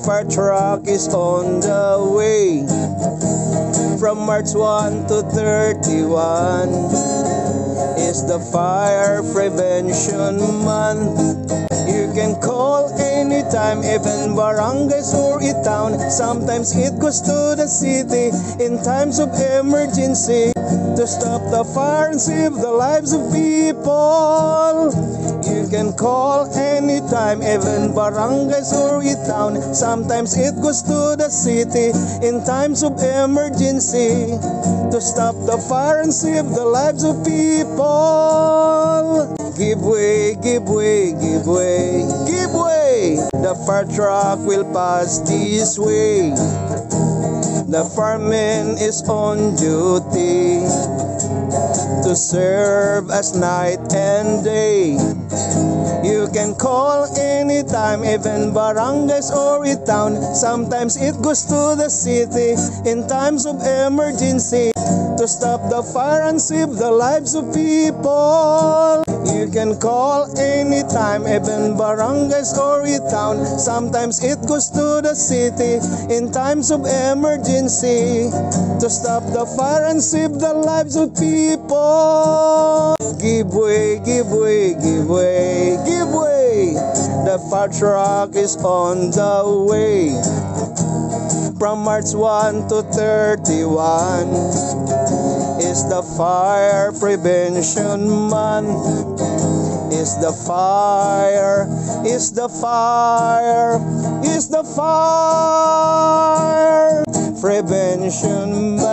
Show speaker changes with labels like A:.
A: fire truck is on the way. From March 1 to 31 is the fire prevention month. You can call anytime, even barangays or town. Sometimes it goes to the city in times of emergency to stop the fire and save the lives of people. You can call anytime, even barangays or town. Sometimes it goes to the city in times of emergency to stop the fire and save the lives of people. Give way, give way, give way, give way. The fire truck will pass this way. The fireman is on duty to serve as night and day. You can call anytime, even barangays or town. Sometimes it goes to the city in times of emergency to stop the fire and save the lives of people. You can call anytime, even barangays or town. Sometimes it goes to the city in times of emergency to stop the fire and save the lives of people. Give way, give way, give way, give way. The fire truck is on the way. From March 1 to 31 is the fire prevention month. Is the fire prevention month.